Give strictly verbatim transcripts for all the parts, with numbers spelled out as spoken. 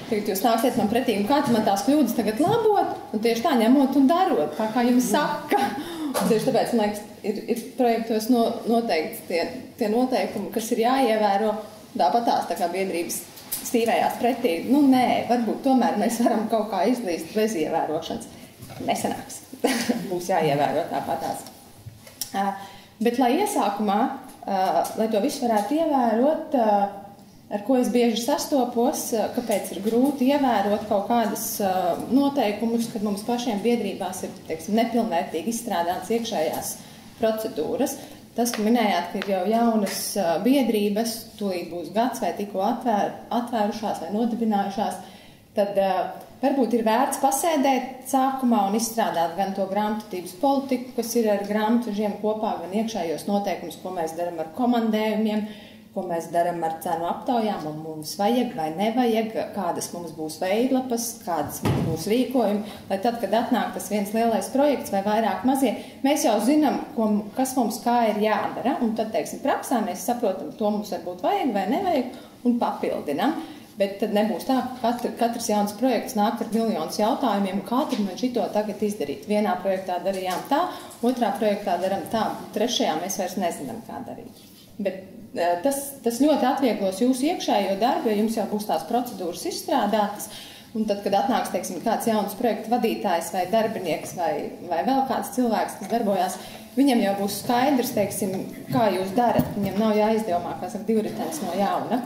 tagad jūs nāksiet man pretī, un kāds man tās kļūdas tagad labot, un tieši tā ņemot un darot, tā kā jums saka. Un tieši tāpēc, man liekas, ir, ir projektos no, noteikti tie, tie noteikumi, kas ir jāievēro, tāpatās tā kā biedrības stīvējās pretī. Nu, nē, varbūt tomēr mēs varam kaut kā izlīst bez ievērošanas. Nesanāks. Būs jāievēro tāpatās. Uh, bet, lai iesākumā, uh, lai to visu varētu ievērot, uh, ar ko es bieži sastopos, kāpēc ir grūti ievērot kaut kādas uh, noteikumus, kad mums pašiem biedrībās ir, teiksim, nepilnvērtīgi izstrādāts iekšējās procedūras. Tas, ka minējāt, ka ir jau jaunas uh, biedrības, tūlīt būs gads vai tikko atvēr, atvērušās vai nodibinājušās, tad uh, varbūt ir vērts pasēdēt sākumā un izstrādāt gan to grāmatvedības politiku, kas ir ar grāmatvežiem kopā, gan iekšējos noteikumus, ko mēs darām ar komandējumiem, ko mēs darām ar cenu aptaujām, un mums vajag vai nevajag, kādas mums būs veidlapas, kādas mums būs rīkojumi, lai tad, kad atnāk tas viens lielais projekts vai vairāk mazie, mēs jau zinām, ko, kas mums kā ir jādara, un tad, teiksim, praksā mēs saprotam, to mums varbūt vajag vai nevajag, un papildinam. Bet tad nebūs tā, ka katr, katrs jauns projekts nāk ar miljonus jautājumiem, kā tad man šito tagad izdarīt. Vienā projektā darījām tā, otrā projektā darām tā, trešajā mēs vairs nezinām, kā darīt. Bet Tas, tas ļoti atvieglos jūsu iekšējo darbu, jo jums jau būs tās procedūras izstrādātas, un tad, kad atnāks, teiksim, kāds jauns projektu vadītājs vai darbinieks vai, vai vēl kāds cilvēks, kas darbojās, viņam jau būs skaidrs, teiksim, kā jūs darat. Viņam nav jāizdomā, kā saka, divritenis no jauna.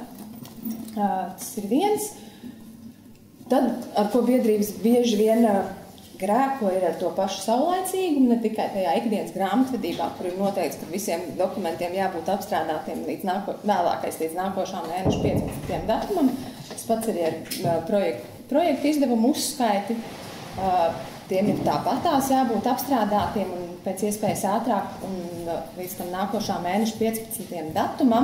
Tas ir viens. Tad, ar ko biedrības bieži vien grēko, ir ar to pašu saulaicīgumu, ne tikai tajā ikdienas grāmatvedībā, kur ir noteikts, ka visiem dokumentiem jābūt apstrādātiem līdz nāko, vēlākais līdz nākošā mēneša piecpadsmitajam datumam. Tas pats arī ar projektu, projektu izdevumu uzskaiti. Tiem ir tāpatās jābūt apstrādātiem un pēc iespējas ātrāk un līdz tam nākošā mēneša piecpadsmitajam datumam.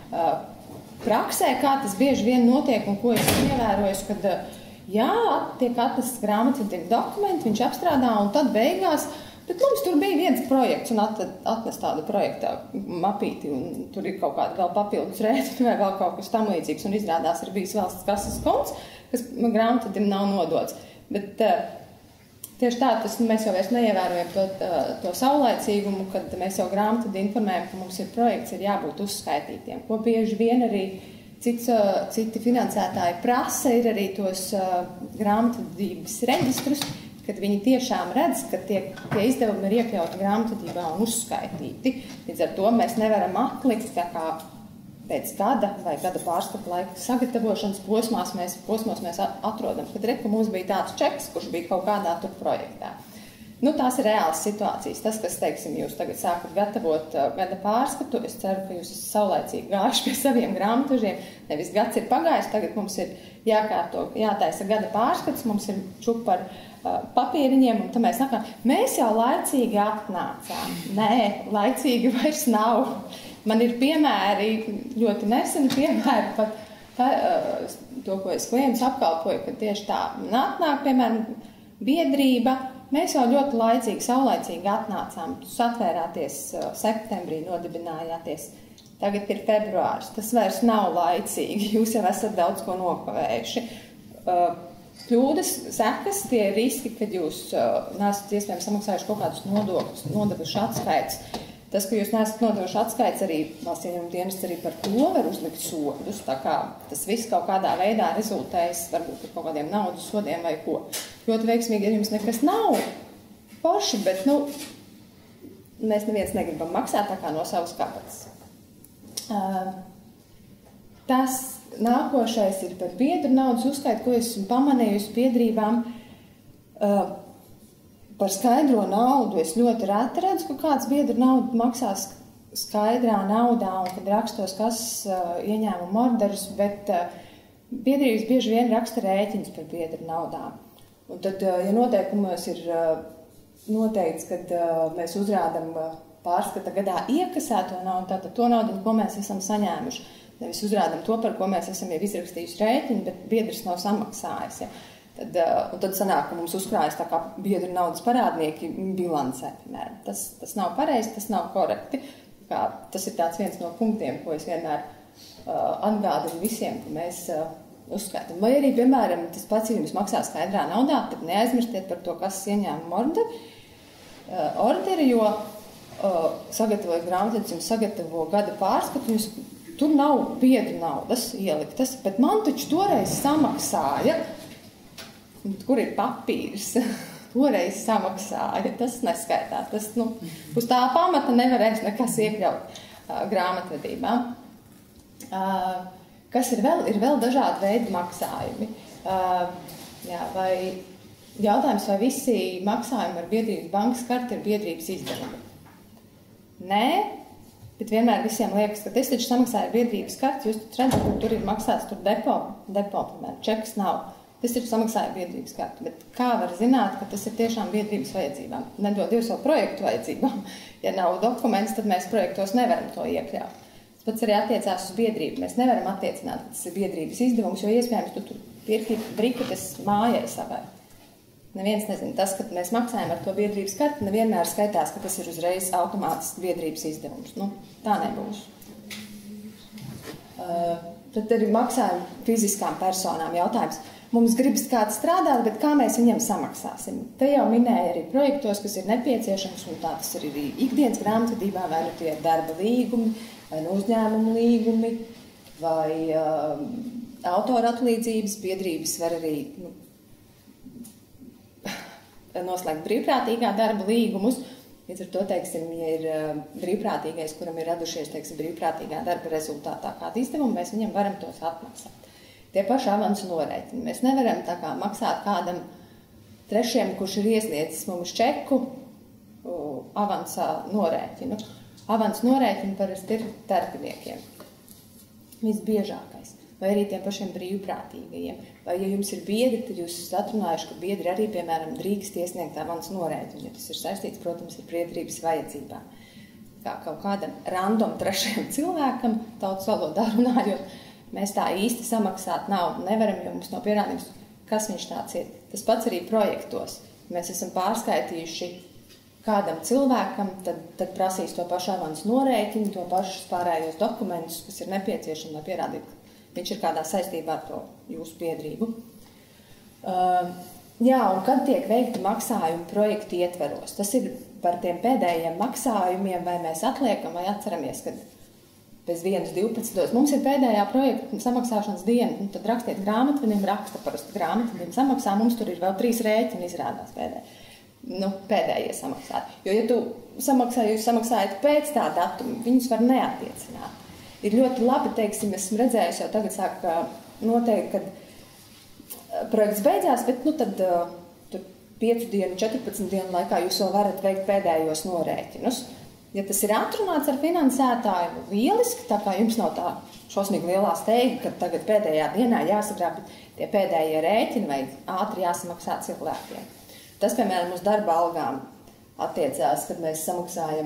Praksē, kā tas bieži vien notiek un ko es ievēroju, kad jā, tiek atnests grāmatvedības dokumenti, viņš apstrādā, un tad beigās, bet mums tur bija viens projekts, un atnes tādu projektā mapīti, un tur ir kaut kāda vēl papildus rēķina vai vēl kaut kas tam līdzīgs, un izrādās ir bijis valsts kases konts, kas grāmatvedībai nav nodots. Bet tieši tā, tas, mēs jau vairs neievērojam to, to saulaicīgumu, kad mēs jau grāmatvedību informējam, ka mums ir projekts, ir jābūt uzskaitītiem, ko bieži vien arī Cits, citi finansētāji prasa, ir arī tos uh, grāmatvedības reģistrus, kad viņi tiešām redz, ka tie, tie izdevumi ir iekļauti grāmatvedībā un uzskaitīti. Līdz ar to mēs nevaram atlikt, tā kā pēc gada vai gada pārskata laika sagatavošanas posmās mēs, posmos mēs atrodam, kad re, ka mums bija tāds čeks, kurš bija kaut kādā tur projektā. Nu, tās ir reālas situācijas. Tas, kas, teiksim, jūs tagad sākat gatavot uh, gada pārskatu, es ceru, ka jūs esat saulaicīgi gājuši pie saviem grāmatvežiem. Nevis gads ir pagājis, tagad mums ir jākārto, jātaisa gada pārskats, mums ir čup par uh, papīriņiem, un tad mēs nākām, mēs jau laicīgi atnācām. Nē, laicīgi vairs nav. Man ir piemēri, ļoti neseni piemēri, pat tā, uh, to, ko es klientus apkalpoju, ka tieši tā atnāk, piemēram, biedrība. Mēs jau ļoti laicīgi, saulaicīgi atnācām. Jūs atvērāties septembrī, nodibinājāties. Tagad ir februārs. Tas vairs nav laicīgi. Jūs jau esat daudz ko nokavējuši. Kļūdas, sekas, tie riski, kad jūs neesat iespējams samaksājuši kaut kādus nodokļus, nodevuši atskaits. Tas, ka jūs neesat nodevuši atskaits, arī valsts ieņēmuma dienests arī par to var uzlikt sodus. Tā kā tas viss kaut kādā veidā rezultējas varbūt ar kaut kādiem naudas sodiem vai ko. Ļoti veiksmīgi, ja jums nekas nav forši, bet, nu, mēs neviens negribam maksāt tā kā no savas kabatas. Uh, tas nākošais ir par biedru naudas uzskaitu, ko esmu pamanījusi biedrībām. Uh, par skaidro naudu es ļoti reti redzu, ka kāds biedru naudu maksās skaidrā naudā un kad rakstos kases uh, ieņēmumu orderus, bet uh, biedrības bieži vien raksta rēķins par biedru naudām. Un tad, ja noteikumos ir noteikts, kad mēs uzrādam pārskata gadā iekasēto naudu, tātad to naudu, ko mēs esam saņēmuši. Nevis uzrādam to, par ko mēs esam jau izrakstījuši rēķinu, bet biedrs nav samaksājis. Ja. Tad, un tad sanāk, ka mums uzkrājas tā kā biedru naudas parādnieki bilancē. Tas, tas nav pareizi, tas nav korekti. Kā, tas ir tāds viens no punktiem, ko es vienmēr uh, atgādinu visiem, ka mēs uh, uzskaitam. Vai arī, piemēram, tas pats, ja jums maksā skaidrā naudā, tad neaizmirstiet par to, kas ieņēmuma orderi, uh, orderi, jo uh, sagatavojot grāmatvedis jums sagatavo gada pārskatu, jums tur nav biedru naudas ieliktas, bet man taču toreiz samaksāja, kur ir papīrs, toreiz samaksāja, tas neskaitās, tas, nu, uz tā pamata nevarēs nekas iekļaut uh, grāmatvedībā. Uh, Kas ir vēl? Ir vēl dažādi veidi maksājumi. Uh, jā, vai jautājums, vai visi maksājumi ar biedrības bankas karti ir biedrības izdevumi? Nē, bet vienmēr visiem liekas, ka es taču samaksāju biedrības karti, jūs redzat, ka tur ir maksāts tur depo, depo, piemēram, čekas nav. Es taču samaksāju biedrības karti, bet kā var zināt, ka tas ir tiešām biedrības vajadzībām? Nedod Dievs savu projektu vajadzībām. Ja nav dokuments, tad mēs projektos nevaram to iekļaut. Tas pats arī attiecās uz biedrību. Mēs nevaram attiecināt, ka tas ir biedrības izdevums, jo iespējams tu tur pirki briketes mājai savai. Neviens nezina. Tas, ka mēs maksājam ar to biedrības karti, nevienmēr skaitās, ka tas ir uzreiz automātiski biedrības izdevums. Nu, tā nebūs. Uh, tad arī maksājumi fiziskām personām jautājums. Mums gribas kāds strādāt, bet kā mēs viņam samaksāsim? Te jau minēja arī projektos, kas ir nepieciešams, un tā tas ir arī ikdienas grāmatvedībā, vai nu tie ir darba līgumi, vai no uzņēmumu līgumi, vai uh, autora atlīdzības, biedrības var arī nu, noslēgt brīvprātīgā darba līgumus. Līdz ar to, teiksim, ja ir uh, brīvprātīgais, kuram ir radušies, teiksim, brīvprātīgā darba rezultātā kāda izdevuma, mēs viņam varam tos atmaksāt. Tie paši avansu norēķini. Mēs nevaram tā kā maksāt kādam trešiem, kurš ir iesniedzis mums čeku uh, avansā norēķinu. Avans norēķini parasti ir darbiniekiem. Visbiežākais. Vai arī tiem pašiem brīvprātīgajiem. Vai, ja jums ir biedri, tad jūs esat atrunājuši, ka biedri arī, piemēram, drīkst iesniegt avans norēķinu, ja tas ir saistīts, protams, ar biedrības vajadzībām. Kā kaut kādam random trešajam cilvēkam, tautas valodā runājot, mēs tā īsti samaksāt naudu nevaram, jo mums nav pierādījums, kas viņš tāds ir. Tas pats arī projektos. Mēs esam pārskaitījuši kādam cilvēkam, tad, tad prasīs to pašu avansu norēķinu, to pašus pārējos dokumentus, kas ir nepieciešami, lai pierādītu, ka viņš ir kādā saistībā ar to jūsu biedrību. Uh, jā, un kad tiek veikti maksājumi projektu ietveros? Tas ir par tiem pēdējiem maksājumiem, vai mēs atliekam, vai atceramies, kad bez vienas divpadsmitos. Mums ir pēdējā projekta samaksāšanas diena, un tad rakstiet grāmatvedim, raksta parasti grāmatvedim samaksā, mums tur ir vēl trīs rēķini izrādās pēdējā. Nu, pēdējie samaksāt. Jo, ja tu samaksā, jūs samaksājat pēc tā datuma, viņus var neattiecināt. Ir ļoti labi, teiksim, esmu redzējusi jau tagad sāk noteikti, kad projekts beidzās, bet nu tad tur piecu dienu, četrpadsmit dienu laikā jūs vēl varat veikt pēdējos norēķinus. Ja tas ir atrunāts ar finansētāju, lieliski, tā kā jums nav tā šausmīgi lielā steiga, ka tagad pēdējā dienā jāsagrāb tie pēdējie rēķini vai ātri jāsamaksā cilvēkiem. Tas, piemēram, uz darba algām attiecās, kad mēs samaksājam,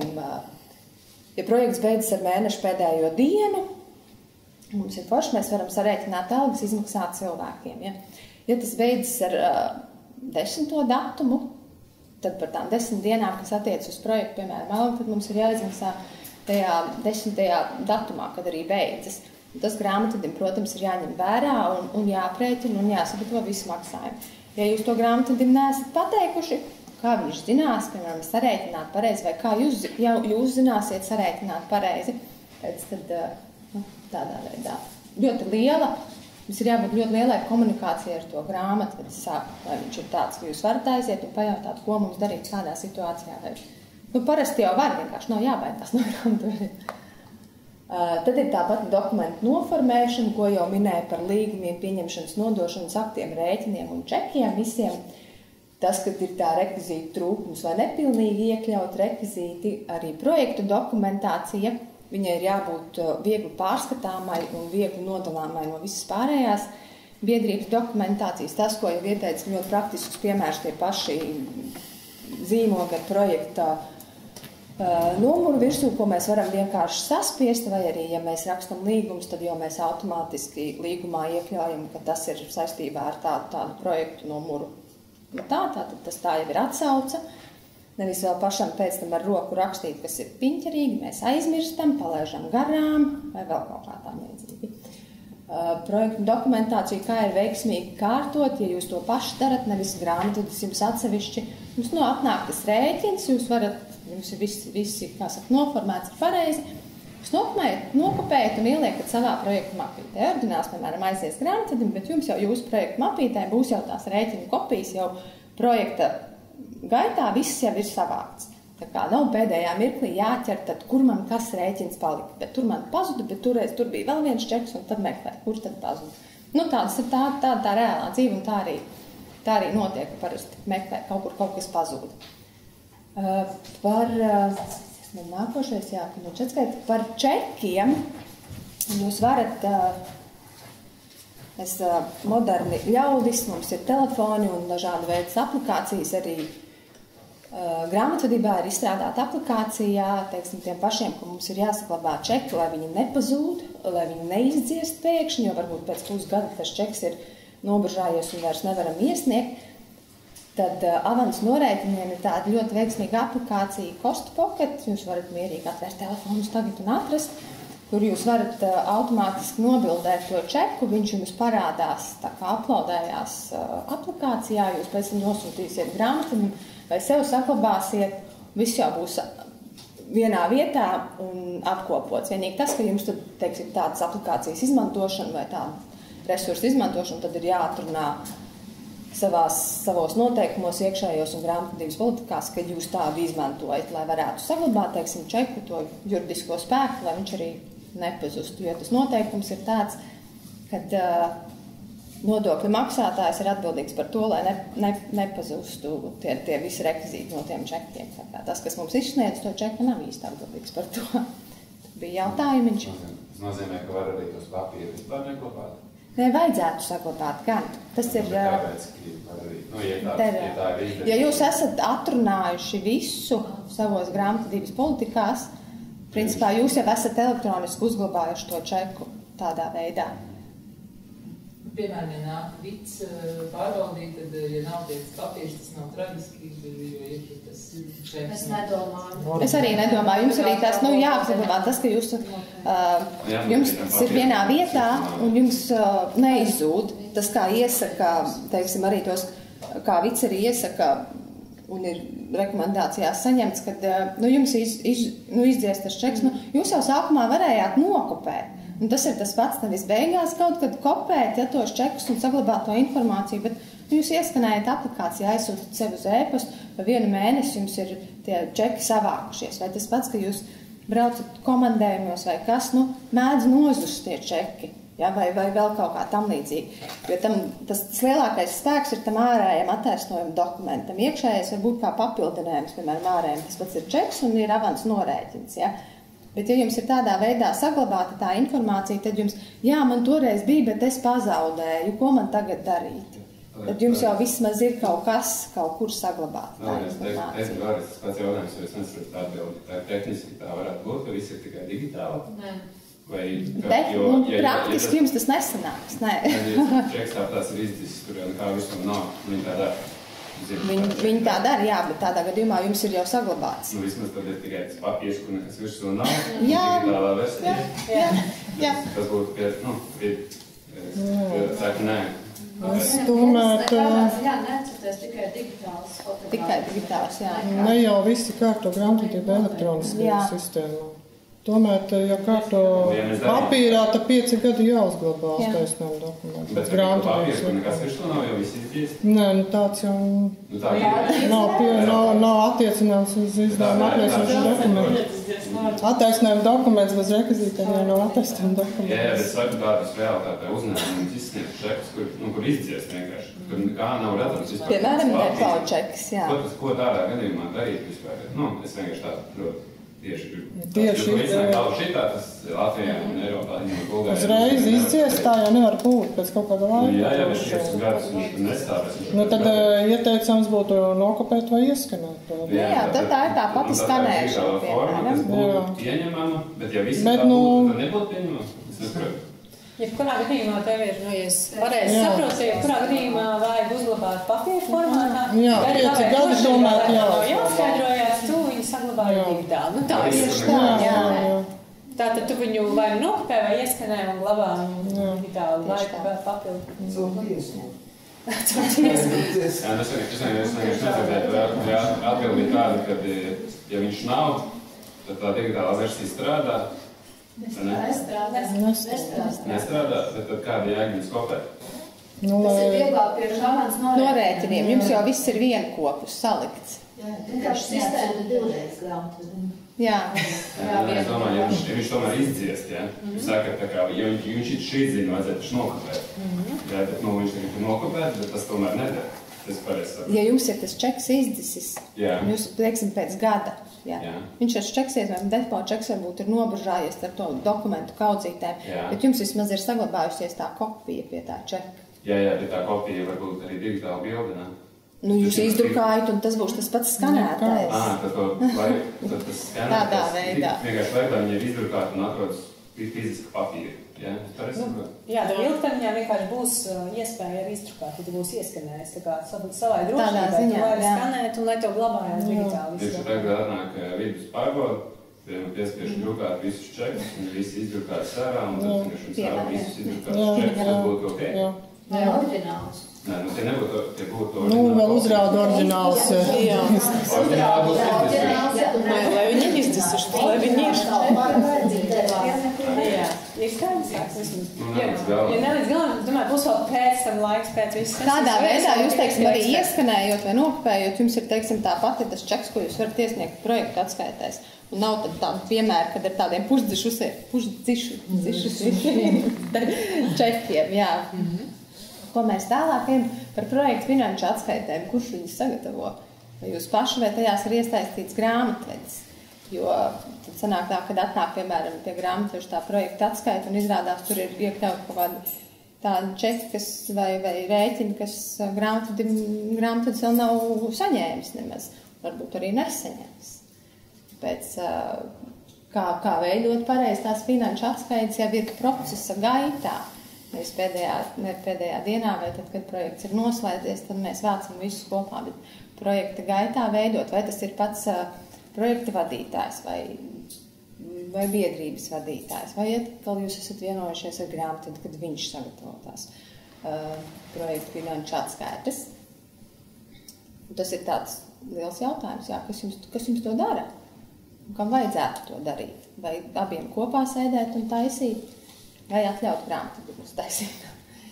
ja projekts beidzas ar mēnešu pēdējo dienu, mums ir forši, mēs varam sarēķināt algas, izmaksāt cilvēkiem. Ja, ja tas beidzas ar uh, desmito datumu, tad par tām desmit dienām, kas attiec uz projektu, piemēram, alga, tad mums ir jāizmaksā tajā desmitajā datumā, kad arī beidzas. Un tas grāmatvedim, protams, ir jāņem vērā un, un jāprēķina un jāsagatavo visu maksājumu. Ja jūs to grāmatvedim neesat pateikuši, kā viņš zinās, piemēram, sarēķināt pareizi, vai kā jūs, ja jūs zināsiet sarēķināt pareizi, tad nu, tādā veidā. Ļoti liela, mums ir jābūt ļoti lielai komunikācijai ar to grāmatvedi sāku, lai viņš ir tāds, ka jūs varat aiziet un pajautāt, ko mums darīt kādā situācijā. Vai, nu, parasti jau var, vienkārši nav jābaidās no grāmatvediem. Uh, tad ir tāpat dokumentu noformēšana, ko jau minēja par līgumiem, pieņemšanas, nodošanas aktiem, rēķiniem un čekiem visiem. Tas, kad ir tā rekvizīta trūkums vai nepilnīgi iekļaut rekvizīti, arī projektu dokumentācija, viņai ir jābūt viegli pārskatāmai un viegli nodalāmai no visas pārējās biedrības dokumentācijas. Tas, ko jau ieteica ļoti praktisks piemērs, tie paši zīmogi ar projekta Uh, numuru virsū, ko mēs varam vienkārši saspiest, vai arī, ja mēs rakstam līgumus, tad jau mēs automātiski līgumā iekļaujam, ka tas ir saistībā ar tādu, tādu projektu numuru. Nu tā, tā, tad tas tā jau ir atsauca. Nevis vēl pašam pēc tam ar roku rakstīt, kas ir piņķerīgi, mēs aizmirstam, palaižam garām, vai vēl kaut kā tā līdzīgi. projektu dokumentāciju, kā ir veiksmīgi kārtot, ja jūs to paši darat, nevis grāmatvedis jums atsevišķi. Jums nu atnāk tas rēķins, jūs varat, jums ir visi, visi kā saka, noformēts ir pareizi. Jūs nokopējat, nokopējat un ieliekat savā projektu mapītē. Ordināls, piemēram, aizies grāmatvedim, bet jums jau jūsu projektu mapītē būs jau tās rēķinu kopijas, jau projekta gaitā viss jau ir savāks. Tā kā nav pēdējā mirklī jāķer, tad kur man kas rēķins palika. Bet tur man pazuda, bet turreiz tur bija vēl viens čeks un tad meklē, kur tad pazuda. Nu tāds ir tā, tā, tā reālā dzīve un tā arī, tā arī notiek, parasti meklē, kaut kur kaut kas pazuda. Uh, par... Uh, Nākošais, jā, par čekiem jūs varat, mēs moderni ļaudis, mums ir telefoni un dažādi veidas aplikācijas, arī grāmatvedībā ir izstrādāta aplikācijā, teiksim, tiem pašiem, ka mums ir jāsaglabā čeki, lai viņi nepazūd, lai viņi neizdziest pēkšņi, jo varbūt pēc pusgada tas čeks ir noburžājies un vairs nevaram iesniegt. Tad uh, avans norēķiniem ir tāda ļoti veiksmīga aplikācija Cost Pocket. Jūs varat mierīgi atvērt telefonus tagad un atrast, kur jūs varat uh, automātiski nobildēt to čeku. Viņš jums parādās tā kā uploadējās uh, aplikācijā. Jūs pēc tam nosūtīsiet grāmatu vai sev saglabāsiet. Viss jau būs vienā vietā un apkopots. Vienīgi tas, ka jums tad, teiksim, tādas aplikācijas izmantošana vai tāda resursu izmantošana, tad ir jāatrunā savās, savos noteikumos, iekšējos un grāmatvedības politikās, ka jūs tādu izmantojat, lai varētu saglabāt, teiksim, čeku, to juridisko spēku, lai viņš arī nepazustu. Jo tas noteikums ir tāds, kad uh, nodokļu maksātājs ir atbildīgs par to, lai ne, ne, nepazustu tie, tie visi rekvizīti no tiem čekiem. Tā kā tas, kas mums izsniedz to čeku, nav īsti atbildīgs par to. Bija jautājumiņš. Tas nozīmē, ka var arī tos papīrus vispār neklopāt? Ne, vajadzētu saglabāt gan. Tas ir... Kāpēc, nu, ja tā, ter, ja tā ir ja jūs esat atrunājuši visu savos grāmatvedības politikās, principā jūs jau esat elektroniski uzglabājuši to čeku tādā veidā. Piemēram, ja nāk vids pārbaudīt, tad, ja nav tieks papīrs, tas nav traģiski, jo ir tas čeks. Es nedomāju. Es arī nedomāju. Jums arī tas, nu, jāapsaglabā tas, ka jūs, uh, jums tas ir vienā vietā un jums uh, neizzūd. Tas, kā iesaka, teiksim, arī tos, kā vids arī iesaka un ir rekomendācijās saņemts, kad, uh, nu, jums iz, iz, nu, izdzies tas čeks, nu, jūs jau sākumā varējāt nokopēt. Un tas ir tas pats, nevis beigās kaut kad kopēt, ja tos čekus un saglabāt to informāciju, bet nu, jūs ieskanējat aplikāciju, aizsūtat sev uz e-pastu, vai vienu mēnesi jums ir tie čeki savākušies, vai tas pats, ka jūs braucat komandējumos vai kas, nu, mēdz nozust tie čeki, ja, vai, vai vēl kaut kā tam līdzīgi. Jo tam, tas, tas lielākais spēks ir tam ārējiem attaisnojumu dokumentam. Iekšējais var būt kā papildinājums, piemēram, ārējiem, tas pats ir čeks un ir avans norēķins, ja. Bet, ja jums ir tādā veidā saglabāta tā informācija, tad jums, jā, man toreiz bija, bet es pazaudēju, ko man tagad darīt? Tad jums jau vismaz ir kaut kas, kaut kur saglabāt tā informācija. Es varu, tas pats jautājums, jo es nesaprotu tā atbildi. Tā ir tehniski, tā varētu būt, ka viss ir tikai digitāli? Nē. Vai, ka, Te, jo, un ja, praktiski ja, ja tas, jums tas nesanāks, nē. Ja čeks tā tās ir izdzis, kur jau nekā vispār nav, viņi tā dara. Viņi, viņi tā dara, jā, bet tādā gadījumā jums ir jau saglabāts. Nu, vismaz tad ir tikai tas papīrs, kur nekas virsū nav. Jā, digitālā versija. jā, jā, jā. Tas būtu, ka, nu, ir, es saku, nē. Es domāju, ka Jā, neatcerties tikai digitāls fotogrāfijas. Tikai digitāls, jā. ne jau visi kārto grāmatvedību elektroniskajā sistēmā. Tomēr, ja kārto papīrā, tad pieci gadi jāuzglabā taisnām dokumentus. Bet papīrs, kur nekas virsū nav, jau visi izdzies? Nē, nu tāds jau Nu, tā ir. nav, pie, nav, nav attiecināms uz izdevumu apliecinošu dokumentu. Attaisnojuma dokuments bez rekvizītiem jau nav attaisnojuma dokuments. Jā, jā, bet saku tādas realitātē uzņēmumus izsniegt čekus, kur, nu, kur izdzies vienkārši. Kur nekā nav redzams vispār. Piemēram, nepauļu čeks, jā. Ko, tas, ko tādā gadījumā darīt vispār? Nu, es vienkārši tādu protu. Tieši, Tieši jo visnāk kā šitā, tas Latvijā un Eiropā, un Bulgārijā. Uzreiz izdzies, tā jau nevar būt pēc kaut kāda laika. Nu, jā, jā, bet piecus gadus viņš nestāvēs. Nu, tad ieteicams būtu nokopēt vai ieskanēt. Nu, jā, tad tā ir tā pati skanēšana, piemēram. Tas būtu pieņemama, bet ja visi Bet, tā nu, būtu, tad nebūtu pieņemama. Es nesaprotu. Jebkurā gadījumā tev ir, nu, ja es pareizi saprotu, jebkurā gadījumā vajag uzglabāt papīra formātā. Jā, pieci gadi tomēr jāuzglabā. Jāskaidrojās, tu viņu saglabāji digitāli. Nu, tā ir tā, jā. Tātad tu viņu vai nu nokopē vai ieskanē un glabā viņu. digitāli laiku vēl papildu. Cilvēku Jā, tas vienkārši nesaprāt, ja atbildi bija tāda, ka, ja viņš nav, tad tā digitālā versija strādā. Nestrādā. Nestrādā, tad, tad kāda jēga viņas kopēt? Nu, Tas ir lai... vieglāk pie grāmatas Norēķiniem. Jums jau viss ir vienkopus salikts. Jā, vienkārši sistēma divreiz grāmatu. Jā. Jā, es domāju, ja viņš, ja viņš tomēr izdziest, ja, jūs sakat, tā kā, ja viņš, viņš šī ziņa vajadzētu taču nokopēt. Jā, bet nu, viņš tagad ir nokopēt, bet tas tomēr nedara. Tas pareizi saprot. Ja jums ir tas čeks izdzisis, Jā. jūs, teiksim, pēc gada, jā. Jā. Viņš ar čeksies, vai depo čeks varbūt ir noburžājies ar to dokumentu kaudzītēm, Jā. bet jums vismaz ir saglabājusies tā kopija pie tā čeka. Jā, jā, bet tā kopija varbūt arī digitāla bilde, ne? Nu, jūs izdrukājat, un tas būs tas pats skanētājs. Ā, tad, to, vai, tad tas skanētājs. Tādā veidā. Vienkārši veidā viņi ir izdrukāti un atrodas fiziski papīri. Jā, pareizi saprot. Jā, tad ilgtermiņā vienkārši būs uh, iespēja arī izdrukāt, tad būs ieskanējis tā kā savai drošībai, tu vari skanēt un lai to glabājās digitāli. Tieši tagad atnāk vidus pārbauda, piespiež drukāt visus čekus, un visi izdrukāt sērā, un tad vienkārši sērā visus izdrukāt čekus, tas būtu ok? Jā. Vai oriģināls? Nē, nu tie nebūtu, tie būtu Nu, vēl uzrāda oriģināls. Jā. Oriģināli būs izdzisuši. Lai viņi ir izdzisuši, lai viņi ir. Jā, ir skaidrs sāks vismaz. Nu, ne līdz galam. Ja ne līdz galam, es domāju, būs vēl pēc tam laiks, pēc viss. Tādā veidā jūs, teiksim, arī ieskanējot vai nokopējot, jums ir, teiksim, tā pati tas čeks, ko jūs varat iesniegt projektu atskaitēs. Un nav tad tādu piemēru, kad ar tādiem pušdzišus čekiem, jā. Ko mēs tālāk ejam par projektu finanšu atskaitēm, kurš viņus sagatavo? Vai jūs paši vai tajās ir iesaistīts grāmatvedis? Jo tad sanāk tā, kad atnāk, piemēram, pie grāmatveža tā projekta atskaita un izrādās, tur ir iekļaut kaut kādi tādi čeki, kas vai, vai rēķini, kas grāmatvedis vēl nav saņēmis nemaz. Varbūt arī nesaņēmis. Pēc, kā, kā veidot pareizi tās finanšu atskaites jau ir procesa gaitā. Nevis pēdējā, ne pēdējā dienā, vai tad, kad projekts ir noslēdzies, tad mēs vācam visus kopā, bet projekta gaitā veidot, vai tas ir pats uh, projekta vadītājs vai, vai biedrības vadītājs, vai atkal jūs esat vienojušies ar grāmatu, kad viņš sagatavo tās uh, projekta finanšu atskaites. Tas ir tāds liels jautājums, jā, kas jums, kas jums to dara? Kam vajadzētu to darīt? Vai abiem kopā sēdēt un taisīt? Vai atļaut grāmatu uztaisīt.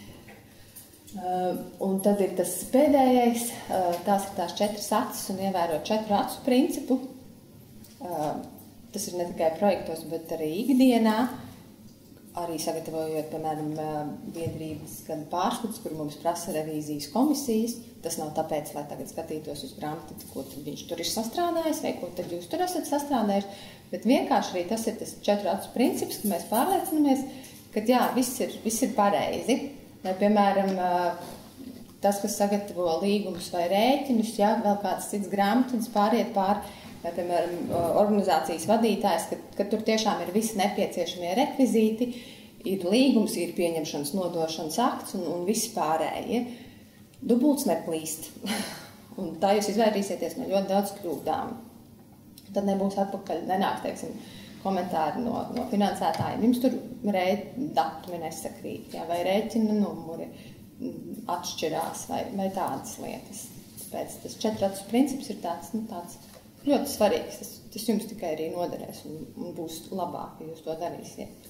Uh, un tad ir tas pēdējais, uh, tās ir tās četras acis un ievērot četru acu principu. Uh, tas ir ne tikai projektos, bet arī ikdienā. Arī sagatavojot, piemēram, biedrības gada pārskats, kur mums prasa revīzijas komisijas. Tas nav tāpēc, lai tagad skatītos uz grāmatu, ko viņš tur ir sastrādājis vai ko tad jūs tur esat sastrādājuši, bet vienkārši arī tas ir tas četru acu princips, ka mēs pārliecinamies, ka jā, viss ir, viss ir pareizi. Vai, piemēram, tas, kas sagatavo līgumus vai rēķinus, jā, vēl kāds cits grāmatvedis pāriet pār, vai, piemēram, organizācijas vadītājs, ka, ka tur tiešām ir visi nepieciešamie rekvizīti, ir līgums, ir pieņemšanas nodošanas akts un, un visi pārējie. Dubults neplīst. Un tā jūs izvairīsieties no ļoti daudz kļūdām. Tad nebūs atpakaļ, nenāks, teiksim, komentāri no, no finansētājiem. Jums tur rēķ, datumi nesakrīt, jā, vai rēķina numuri atšķirās, vai, vai tādas lietas. Tāpēc tas četru acu princips ir tāds, nu, tāds ļoti svarīgs. Tas, tas jums tikai arī noderēs un, un būs labāk, ja jūs to darīsiet.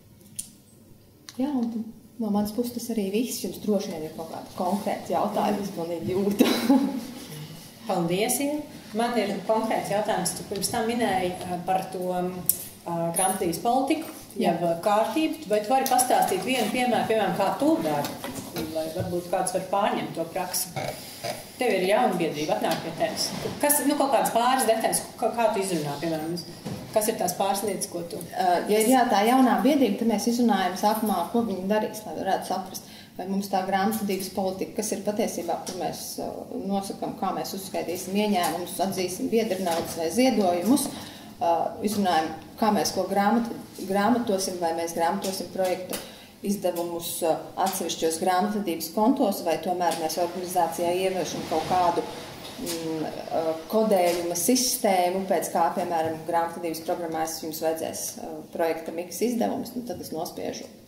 Jā, un no manas puses tas arī viss. Jums droši vien ir kaut kādi konkrēti jautājumi, es man ir jūtu. Paldies, Ieva. Man ir konkrēts jautājums, tu pirms tam minēji par to uh, grāmatvedības politiku, jeb kārtību, vai tu vari pastāstīt vienu piemēru, piemēram, kā tu dari, lai varbūt kāds var pārņemt to praksi. Tev ir jauna biedrība, atnāk pie tevis. Kas, nu, kaut kādas pāris detaļas, kā, kā tu izrunā, piemēram, kas ir tās pāris lietas, ko tu... Uh, ja ir jā, tā jaunā biedrība, tad mēs izrunājam sākumā, ko viņi darīs, lai varētu saprast, vai mums tā grāmatvedības politika, kas ir patiesībā, kur mēs uh, nosakam, kā mēs uzskaitīsim ieņēmumus, atzīsim biedrnaudas vai ziedojumus, uh, izrunājam, kā mēs ko grāmat, grāmatosim, vai mēs grāmatosim projektu izdevumus uh, atsevišķos grāmatvedības kontos, vai tomēr mēs organizācijā ieviešam kaut kādu mm, uh, kodējuma sistēmu, pēc kā, piemēram, grāmatvedības programmās jums vajadzēs uh, projekta miks izdevumus, nu tad es nospiežu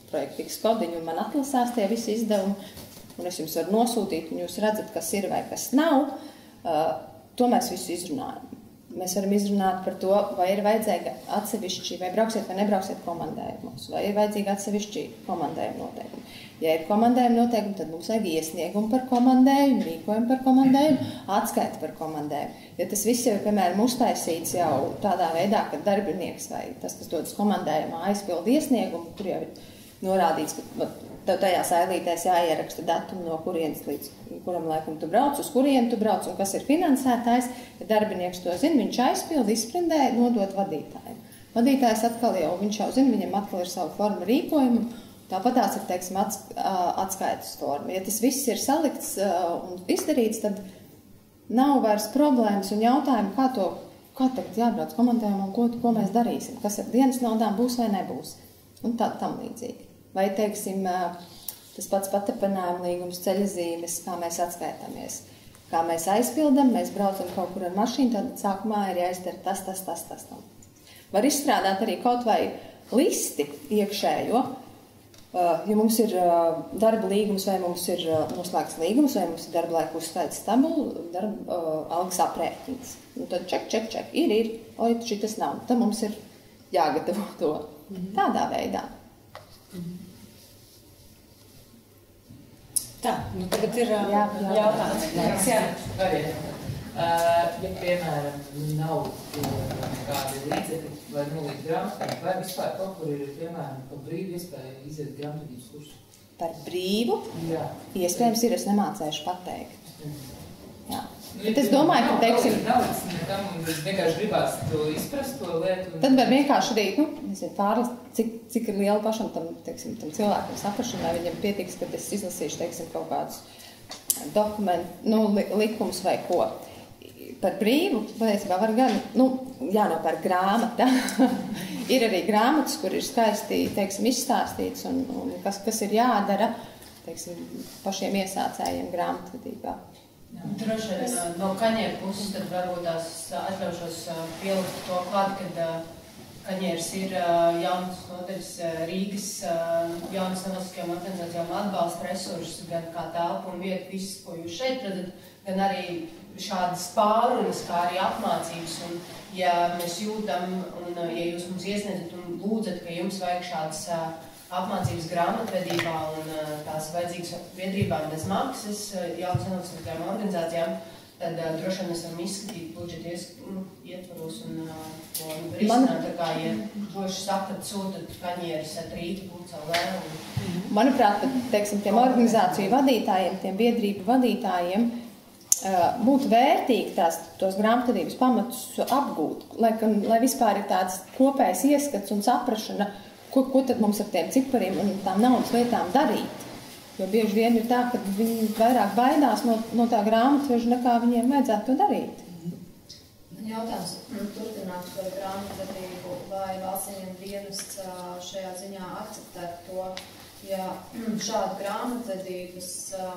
projektu X kodiņu, un man atlasās tie visi izdevumi, un es jums varu nosūtīt, un jūs redzat, kas ir vai kas nav. Uh, to mēs visu izrunājam. Mēs varam izrunāt par to, vai ir vajadzīga atsevišķi, vai brauksiet vai nebrauksiet komandējumos, vai ir vajadzīga atsevišķi komandējuma noteikumi. Ja ir komandējuma noteikumi, tad mums vajag iesniegumu par komandējumu, rīkojumu par komandējumu, atskaiti par komandējumu. Ja tas viss jau ir, piemēram, uztaisīts jau tādā veidā, ka darbinieks vai tas, kas dodas komandējumā, aizpild iesniegumu, kur jau ir norādīts, ka tev tajās ailītēs jāieraksta datumi, no kurienes līdz kuram laikam tu brauc, uz kurienu tu brauc un kas ir finansētājs. Ja darbinieks to zina, viņš aizpild, izprindē, nodot vadītājiem. Vadītājs atkal jau, viņš jau zina, viņam atkal ir savu formu rīkojumu, tāpat tās ir, teiksim, atskaitas forma. Ja tas viss ir salikts un izdarīts, tad nav vairs problēmas un jautājumi, kā to, kā tagad jābrauc komandējumam, ko, ko mēs darīsim, kas ar dienas naudām būs vai nebūs. Un tā tam līdzīgi. Vai, teiksim, tas pats paturpinājuma līgums, ceļazīmes, kā mēs atskaitāmies. Kā mēs aizpildam, mēs braucam kaut kur ar mašīnu, tad sākumā ir jāizdara tas, tas, tas, tas. Tam. Var izstrādāt arī kaut vai listi iekšējo, ja mums ir darba līgums, vai mums ir noslēgts līgums, vai mums ir darba laika uzskaits tabula, darba algas aprēķins. Un tad ček, ček, ček, ir, ir, oi, šitas nav. Tad mums ir jāgatavo to tādā veidā. Tā, nu tagad ir jā, jā, jautājums. Jā, varianti. Uh, ja, piemēram, nav kādi līdzekļi vai nulīt grāmatvedību, vai vispār kaut kur ir, piemēram, par brīvu iespēju iziet grāmatvedības kursu? Par brīvu? Jā. Iespējams ir, es nemācēšu pateikt. Jā. Nu, bet es domāju, ka, teiksim... Nav nekam, un vienkārši gribās to izprast, to lietu. Un... Tad var vienkārši arī, nu, nezinu, pārlas, cik, cik ir liela pašam tam, teiksim, tam cilvēkam saprašanai, viņam pietiks, kad es izlasīšu, teiksim, kaut kādus dokumentu, nu, li, likums vai ko. Par brīvu, patiesībā var gan, nu, jānopērk grāmata. Ir arī grāmatas, kur ir skaisti, teiksim, izstāstīts un, un kas, kas ir jādara, teiksim, pašiem iesācējiem grāmatvedībā. Droši vien no kaņēra puses tad varbūt tās atļaušos pielikt to klāt, kad kaņērs ir jaunas nodaļas Rīgas jaunas nevalstiskajām organizācijām atbalsta resursus, gan kā telpu un vietu, viss, ko jūs šeit redzat, gan arī šādas pārunas, kā arī apmācības. Un, ja mēs jūtam, un ja jūs mums iesniedzat un lūdzat, ka jums vajag šādas apmācības grāmatvedībā un tās vajadzīgas biedrībām bez maksas, jaunas nevalstiskajām organizācijām, tad uh, droši vien mēs varam izskatīt budžeta nu, ietvaros un uh, to risināt. Tā kā, ja droši sakat, sūtat kaņieris at rīti punkt el vē. Un... Manuprāt, teiksim, tiem organizāciju vadītājiem, tiem biedrību vadītājiem uh, būtu vērtīgi tās, tos grāmatvedības pamatus apgūt, lai, lai vispār ir tāds kopējs ieskats un saprašana, ko, ko tad mums ar tiem cipariem un tām naudas lietām darīt. Jo bieži vien ir tā, ka viņi vairāk baidās no, no tā grāmatveža, nekā viņiem vajadzētu to darīt. Jautājums turpināt par grāmatvedību, vai valsts ieņem dienests šajā ziņā akceptētu to, ja šādu grāmatvedības,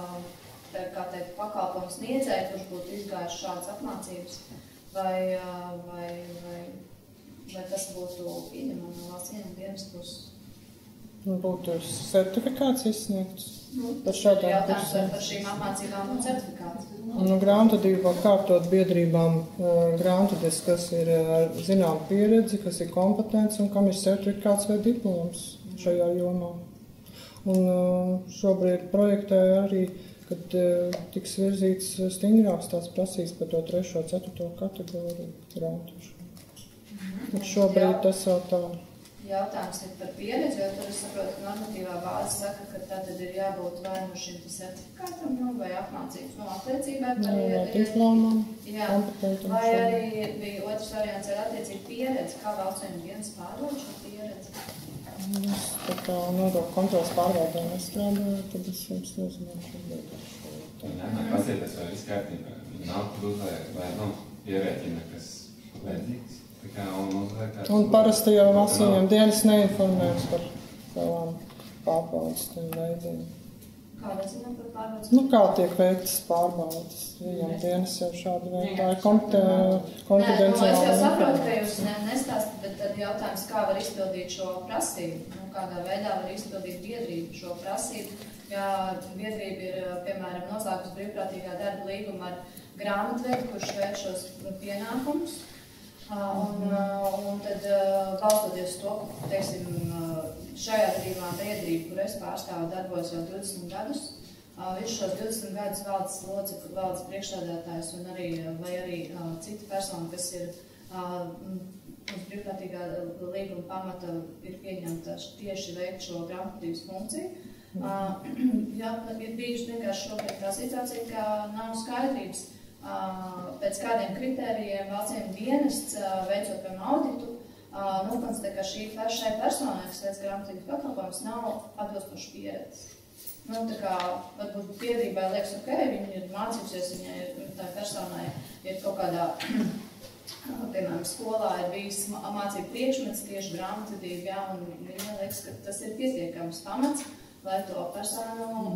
kā teikt, pakalpojumu sniedzēju, kurš būtu izgājuši šādas apmācības, vai, vai, vai, vai tas būtu pieņemami no valsts ieņem dienests puses? Būtu certifikāts izsniegts nu, par šādām jautājums kursiem. Par šīm apmācībām un certifikāts. Nu, grāmatvedībā kārtot biedrībām uh, grāmatvedis, kas ir ar uh, zinām pieredzi, kas ir kompetents un kam ir certifikāts vai diploms šajā jomā. Un uh, šobrīd projektē arī, kad uh, tiks virzīts stingrāks tās prasīs par to trešo, ceturto kategoriju grāmatvežu. Mm-hmm. Šobrīd tas jau tā. Jautājums ir par pieredzi, jo tur es saprotu, ka normatīvā bāze saka, ka tātad ir jābūt vai no šim certifikātam, nu, vai apmācības no apliecībai par no diplomam, kompetentam. Vai arī bija otrs variants ar attiecību pieredzi, kā valsts ieņem dienests pārvalda šo pieredzi? Es tā kā nodokļu kontrolas pārvaldē nestrādāju, tad es jums nezināšu atbildēt. Nē, pasieties, vai viss kārtībā. Nav plus vai, vai nav pierēķina, kas vajadzīgs. Kā, un, un parasti jau valsts ieņem dienests neinformēs par savām pārbaudas veidiem. Kādā ziņā par pārbaudas? Nu, kā tiek veiktas pārbaudas? Viņam dienas jau šāda veida. Tā ir konfidenciāla. Nē, nu, es jau saprotu, ka jūs ne, nestāstat, bet tad jautājums, kā var izpildīt šo prasību? Nu, kādā veidā var izpildīt biedrību šo prasību? Ja biedrība ir, piemēram, noslēgus brīvprātīgā darba līguma ar grāmatvedi, kurš veic šos pienākumus, un, un tad balstoties to, ka, teiksim, šajā gadījumā biedrība, kur es pārstāvu, darbojas jau divdesmit gadus, visu šos divdesmit gadus valdes locekļu, valdes priekšsēdētājs un arī, vai arī cita persona, kas ir uz brīvprātīgā līguma pamata ir pieņemta tieši veikt šo grāmatvedības funkciju. Jā, ir bijuši vienkārši šobrīd tā situācija, ka nav skaidrības, pēc kādiem kritērijiem valsts dienests veicot piemēram auditu, nokonstatē, ka šī šai personai, kas veic grāmatvedības pakalpojumus, nav atbilstoši pieredzes. Nu, tā kā varbūt biedrībai liekas, ok, viņi ir mācījusies, viņai ir, tā personai ir kaut kādā, piemēram, skolā ir bijis mācību priekšmets tieši grāmatvedība, jā, un viņai liekas, ka tas ir pietiekams pamats, lai to personu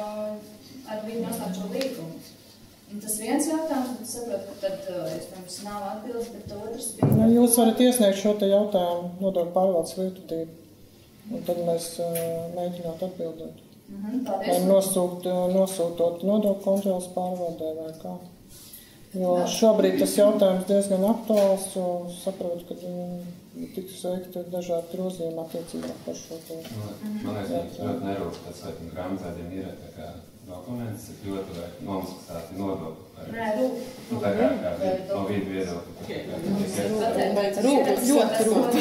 ar viņu noslēgt šo līgumu. Un tas viens jautājums, bet saprotu, ka tad, iespējams, nav atbildes, bet otrs bija... Ja jūs varat iesniegt šo te jautājumu nodokļu pārvaldes lietvedību, un tad mēs uh, mēģināt atbildēt. Mhm, paldies. Vai nosūt, nosūtot nodokļu kontrolas pārvaldē vai kā. Jo šobrīd tas jautājums diezgan aktuāls, jo saprotu, ka viņi tiks veikti dažādi grozījumi attiecībā par šo to. Man liekas, ka ļoti nerūp, tas vai grāmatvediem ir tā kā dokuments, ir ļoti vai nomaksāti nodokļi. Nē, rūp. Nu, tā kā, kā no vīdu viedokļa. Rūp, ļoti rūp.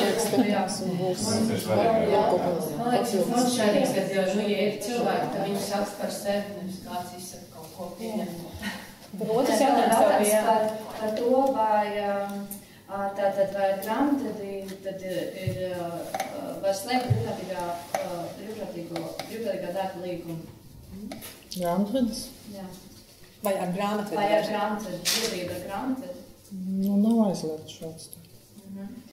Tas ir svarīgi. Man liekas, ka mums šādīgs, ka, nu, ja ir cilvēki, tad viņi saka par sevi, nevis kāds izsaka kaut ko pieņemot. Otrs jautājums tev bija par, par to, vai tātad vai grāmatvedība tad ir var slēgt brīvprātīgo brīvprātīgā darba līgumu. Grāmatvedis? Jā. vai ar grāmatvedi? Vai ar grāmatvedi, biedrība ar grāmatvedi? Nu, nav aizliegts šāds. Mhm.